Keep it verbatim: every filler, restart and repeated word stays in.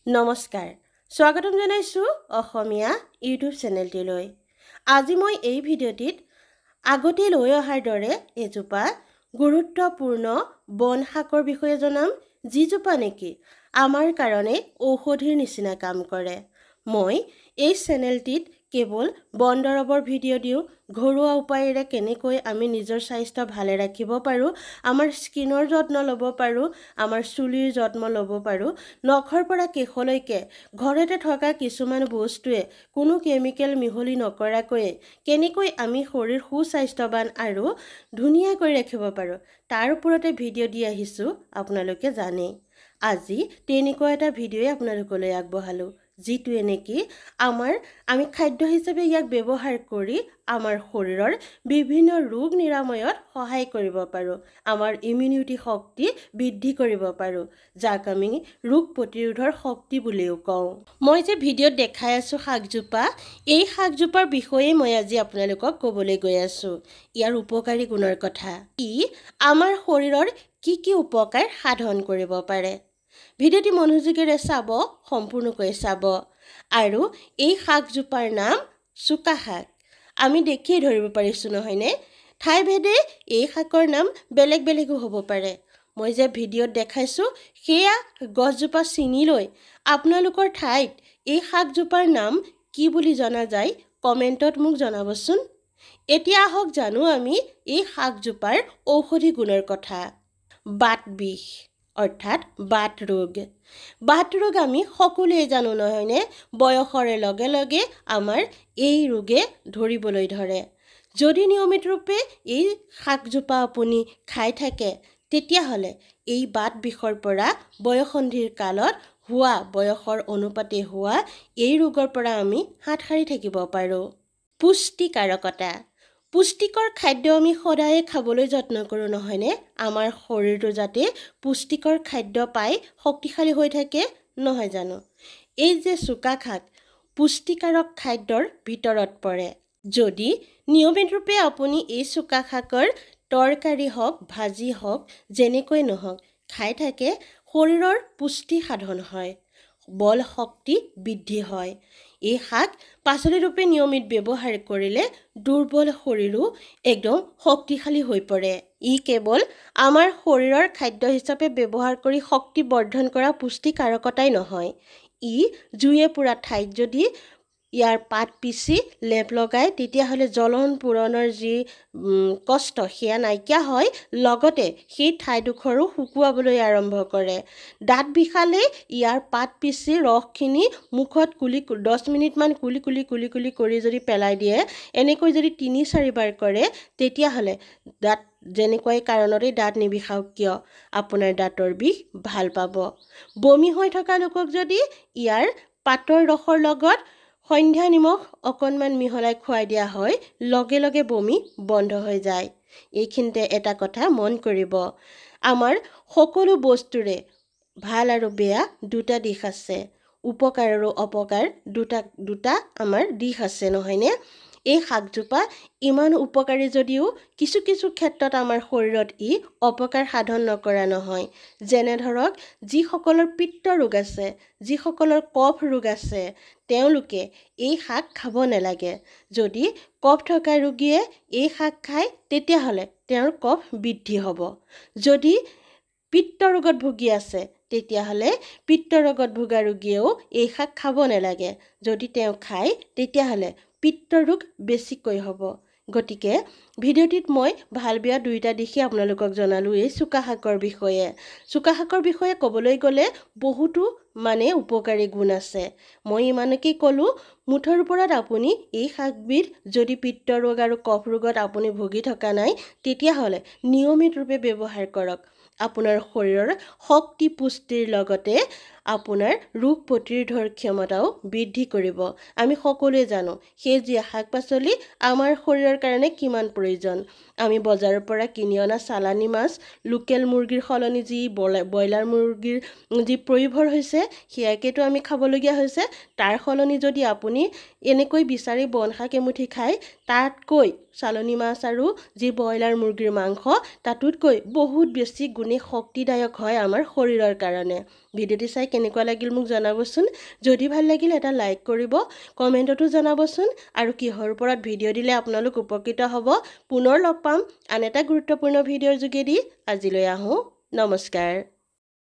নমস্কাৰ স্বাগতম জনাইছো অসমীয়া ইউটিউব চেনেলটিলৈ আজি মই এই ভিডিঅ'টিত আগতে লৈ অহাৰ দৰে এজোপা গুৰুত্বপূৰ্ণ বন শাকৰ বিষয়ে জনাম যিজোপা নেকি আমাৰ কাৰণে ঔষধিৰ নিচিনা কাম কৰে মই এই চেনেলটিত কেৱল বন দৰৱৰ ভিডিঅ' দিওঁ ঘৰুৱা উপায়েৰে কেনেকৈ আমি নিজৰ স্বাস্থ্য ভালে ৰাখিব পাৰোঁ আমাৰ স্কিনৰ যত্ন ল'ব পাৰোঁ আমাৰ চুলিৰ যত্ন ল'ব পাৰোঁ নখৰ পৰা কেশলৈকে ঘৰতে থকা কিছুমান বস্তুৱে কোনো কেমিকেল মিহলি নকৰাকৈ কেনেকৈ আমি শৰীৰ সুস্বাস্থ্যৱান আৰু ধুনীয়াকৈ ৰাখিব পাৰোঁ তাৰ ওপৰতে ভিডিঅ' দি আহিছোঁ আপোনালোকে জানে আজি তেনেকুৱা এটা ভিডিঅ'ই আপোনালোকলৈ আগবঢ়ালোঁ যিটোৱে নেকি আমাৰ আমি খাদ্য হিচাপে ইয়াক ব্যৱহাৰ কৰি আমাৰ শৰীৰৰ বিভিন্ন ৰোগ নিৰাময়ত সহায় কৰিব পাৰোঁ আমাৰ ইমিউনিটি শক্তি বৃদ্ধি কৰিব পাৰোঁ যাক আমি ৰোগ প্ৰতিৰোধৰ শক্তি বুলিও কওঁ মই যে ভিডিঅ'ত দেখাই আছো শাকজোপা এই শাকজোপাৰ বিষয়ে মই আজি আপোনালোকক ক'বলৈ গৈ আছো ইয়াৰ উপকাৰী গুণৰ কথা ই আমাৰ শৰীৰৰ কি কি উপকাৰ সাধন কৰিব পাৰে ভিডিঅ'টি মনোযোগেৰে চাব সম্পূৰ্ণকৈ চাব আৰু এই শাকজোপাৰ নাম চুকা শাক আমি দেখিয়ে ধৰিব পাৰিছোঁ নহয়নে ঠাইভেদে এই শাকৰ নাম বেলেগ বেলেগো হ'ব পাৰে মই যে ভিডিঅ'ত দেখাইছোঁ সেয়া গছজোপা চিনি লৈ আপোনালোকৰ ঠাইত এই শাকজোপাৰ নাম কি বুলি জনা যায় কমেণ্টত মোক জনাবচোন এতিয়া আহক জানো আমি এই শাকজোপাৰ ঔষধি গুণৰ কথা বাত বিষ অৰ্থাৎ বাত ৰোগ বাত ৰোগ আমি সকলোৱে জানো নহয়নে বয়সৰে লগে লগে আমাৰ এই ৰোগে ধৰিবলৈ ধৰে যদি নিয়মিত ৰূপে এই শাকজোপা আপুনি খাই থাকে তেতিয়াহ'লে এই বাত বিষৰ পৰা বয়সন্ধিৰ কালত হোৱা বয়সৰ অনুপাতে হোৱা এই ৰোগৰ পৰা আমি হাত সাৰি থাকিব পাৰোঁ পুষ্টিকাৰকতা পুষ্টিকৰ খাদ্য আমি সদায়ে খাবলৈ যত্ন কৰোঁ নহয়নে আমাৰ শৰীৰটো যাতে পুষ্টিকৰ খাদ্য পাই শক্তিশালী হৈ থাকে নহয় জানো এই যে চুকা শাক পুষ্টিকাৰক খাদ্যৰ ভিতৰত পৰে যদি নিয়মিত ৰূপে আপুনি এই চুকা শাকৰ তৰকাৰী হওক ভাজি হওক যেনেকৈ নহওক খাই থাকে শৰীৰৰ পুষ্টি সাধন হয় বল শক্তি বৃদ্ধি হয় এই শাক পাচলি ৰূপে নিয়মিত ব্যৱহাৰ কৰিলে দুৰ্বল শৰীৰো একদম শক্তিশালী হৈ পৰে ই কেৱল আমাৰ শৰীৰৰ খাদ্য হিচাপে ব্যৱহাৰ কৰি শক্তি বৰ্ধন কৰা পুষ্টিকাৰকতাই নহয় ই জুয়ে পুৰা ঠাইত যদি ইয়াৰ পাত পিচি লেপ লগাই তেতিয়াহ'লে জ্বলন পুৰণৰ যি কষ্ট সেয়া নাইকিয়া হয় লগতে সেই ঠাইডোখৰো শুকুৱাবলৈ আৰম্ভ কৰে দাঁত বিষালে ইয়াৰ পাত পিচি ৰসখিনি মুখত কুলি দহ মিনিটমান কুলি কুলি কুলি কুলি কৰি যদি পেলাই দিয়ে এনেকৈ যদি তিনি চাৰিবাৰ কৰে তেতিয়াহ'লে দাঁত যেনেকৈ কাৰণতেই দাঁত নিবিষাওক কিয় আপোনাৰ দাঁতৰ বিষ ভাল পাব বমি হৈ থকা লোকক যদি ইয়াৰ পাতৰ ৰসৰ লগত সন্ধ্যা নিমখ অকণমান মিহলাই খুৱাই দিয়া হয় লগে লগে বমি বন্ধ হৈ যায় এইখিনিতে এটা কথা মন কৰিব আমাৰ সকলো বস্তুৰে ভাল আৰু বেয়া দুটা দিশ আছে উপকাৰ আৰু অপকাৰ দুটা দুটা আমাৰ দিশ আছে নহয়নে এই শাকজোপা ইমান উপকাৰী যদিও কিছু কিছু ক্ষেত্ৰত আমাৰ শৰীৰত ই অপকাৰ সাধন নকৰা নহয় যেনে ধৰক যিসকলৰ পিত্ত ৰোগ আছে যিসকলৰ কফ ৰোগ আছে তেওঁলোকে এই শাক খাব নালাগে যদি কফ থকা ৰোগীয়ে এই শাক খায় তেতিয়াহ'লে তেওঁৰ কফ বৃদ্ধি হ'ব যদি পিত্ত ৰোগত ভুগি আছে তেতিয়াহ'লে পিত্ত ৰোগত ভোগা ৰোগীয়েও এই শাক খাব নালাগে যদি তেওঁ খায় তেতিয়াহ'লে পিত্ত ৰোগ বেছিকৈ হ'ব গতিকে ভিডিঅ'টিত মই ভাল বেয়া দুইটা দিশে আপোনালোকক জনালোঁ এই চুকা শাকৰ বিষয়ে চুকা শাকৰ বিষয়ে ক'বলৈ গ'লে বহুতো মানে উপকাৰী গুণ আছে মই ইমানকেই ক'লোঁ মুঠৰ ওপৰত আপুনি এই শাকবিধ যদি পিত্ত ৰোগ আৰু কফ ৰোগত আপুনি ভুগি থকা নাই তেতিয়াহ'লে নিয়মিত ৰূপে ব্যৱহাৰ কৰক আপোনাৰ শৰীৰৰ শক্তি পুষ্টিৰ লগতে আপোনাৰ ৰোগ প্ৰতিৰোধৰ ক্ষমতাও বৃদ্ধি কৰিব আমি সকলোৱে জানো সেউজীয়া শাক পাচলি আমাৰ শৰীৰৰ কাৰণে কিমান প্ৰয়োজন আমি বজাৰৰ পৰা কিনি অনা চালানী মাছ লোকেল মুৰ্গীৰ সলনি যি ব্ৰইলাৰ মুৰ্গীৰ যি প্ৰয়োভৰ হৈছে সেয়াকেতো আমি খাবলগীয়া হৈছে তাৰ সলনি যদি আপুনি এনেকৈ বিচাৰি বন শাক এমুঠি খায় তাতকৈ চালনী মাছ আৰু যি ব্ৰইলাৰ মুৰ্গীৰ মাংস তাতোতকৈ বহুত বেছি গুণে শক্তিদায়ক হয় আমাৰ শৰীৰৰ কাৰণে ভিডিঅ'টি চাই কেনেকুৱা লাগিল মোক জনাবচোন যদি ভাল লাগিল এটা লাইক কৰিব কমেণ্টতো জনাবচোন আৰু কিহৰ ওপৰত ভিডিঅ' দিলে আপোনালোক উপকৃত হ'ব পুনৰ লগ পাম আন এটা গুৰুত্বপূৰ্ণ ভিডিঅ'ৰ যোগেদি আজিলৈ আহোঁ নমস্কাৰ